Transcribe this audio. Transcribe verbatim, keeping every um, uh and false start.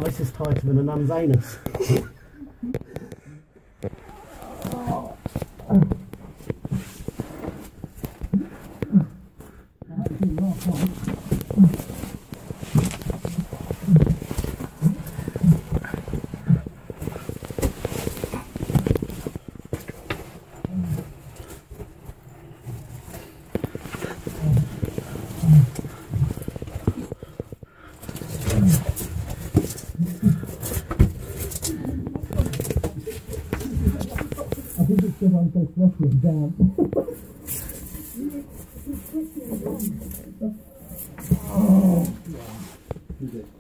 this is tighter than a nun's anus. I think it's good I'm so sweaty and damp. Oh.